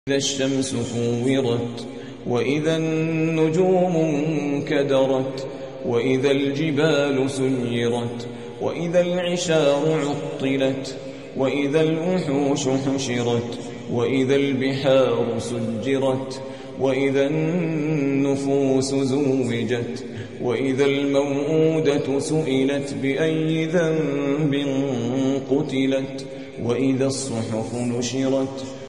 إذا الشمس كورت وإذا النجوم انكدرت وإذا الجبال سيرت وإذا العشار عطلت وإذا الوحوش حشرت وإذا البحار سجرت وإذا النفوس زوجت وإذا الموءودة سئلت بأي ذنب قتلت وإذا الصحف نشرت